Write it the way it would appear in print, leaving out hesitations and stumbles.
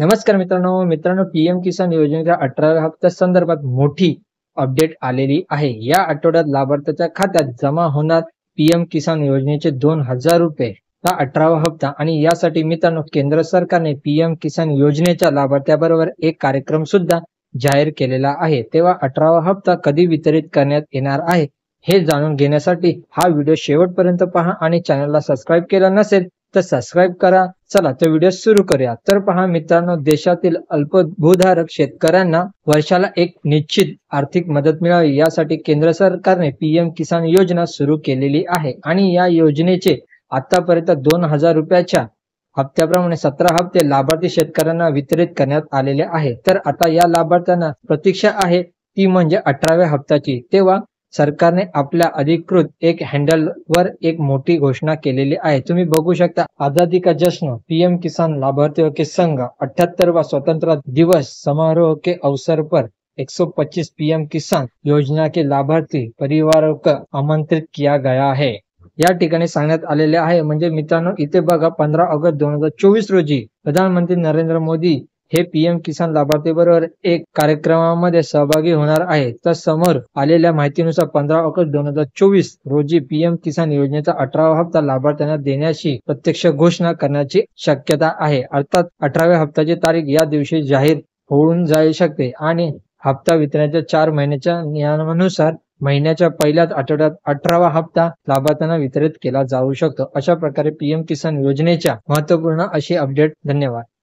नमस्कार मित्रांनो पीएम किसान योजनेच्या 18व्या हप्त्या संदर्भात मोठी अपडेट आलेली आहे। या आठवड्यात लाभार्थ्याच्या खात्यात जमा होणार पीएम किसान योजनेचे 2000 रुपये हा 18वा हप्ता आणि यासाठी मित्रांनो केंद्र सरकारने पीएम किसान योजनेच्या लाभार्थ्याबरोबर एक कार्यक्रम सुद्धा जाहीर केलेला आहे। तेव्हा 18वा हप्ता कधी वितरित करण्यात येणार आहे हे जाणून घेण्यासाठी हा व्हिडिओ शेवटपर्यंत पहा आणि चॅनलला सबस्क्राईब केलं नसेल तर सबस्क्राईब करा। चला तर व्हिडिओ सुरू करूया। तर पहा मित्रांनो, देशातील अल्पभूधारक शेतकऱ्यांना वर्षाला एक निश्चित आर्थिक मदत मिळावी यासाठी केंद्र सरकारने पीएम किसान योजना सुरू केलेली आहे आणि या योजनेचे आतापर्यंत 2000 रुपयाच्या हप्त्याप्रमाणे 17 हप्ते लाभार्थी शेतकऱ्यांना वितरित करण्यात आलेले आहे। तर आता या लाभार्थ्यांना प्रतीक्षा आहे ती म्हणजे 18व्या हप्त्याची। तेव्हा सरकारने आपल्या अधिकृत एक हँडल वर एक मोठी घोषणा केलेली आहे। तुम्ही बघू शकता, आजादी का जश्न पीएम किसान लाभार्थियों के संग 78वां स्वतंत्रता दिवस समारोह के अवसर पर 125 पीएम किसान योजना के लाभार्थी परिवारों को आमंत्रित किया गया है। या ठिकाणी सांगण्यात आलेले आहे। म्हणजे मित्रांनो, इथे बघा 15 ऑगस्ट 2024 रोजी प्रधानमंत्री नरेंद्र मोदी हे पीएम किसान लाभार्थी बरोबर एक कार्यक्रमामध्ये सहभागी होणार आहे। तर समोर आलेल्या माहितीनुसार 15 ऑगस्ट 2024 रोजी पीएम किसान योजनेचा 18वा हप्ता लाभार्थ्यांना देण्याची प्रत्यक्ष घोषणा करण्याची शक्यता आहे। अर्थात 18व्या हप्त्याची तारीख या दिवशी जाहीर होऊन जाऊ शकते आणि हप्ता वितरणाच्या 4 महिन्याच्या नियमानुसार महिन्याच्या पहिल्याच आठवड्यात 18वा हप्ता लाभार्थ्यांना वितरित केला जाऊ शकतो। अशा प्रकारे पीएम किसान योजनेच्या महत्त्वपूर्ण अशी अपडेट। धन्यवाद।